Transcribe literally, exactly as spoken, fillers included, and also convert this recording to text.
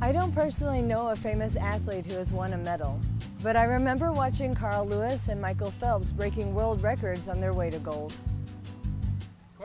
I don't personally know a famous athlete who has won a medal, but I remember watching Carl Lewis and Michael Phelps breaking world records on their way to gold.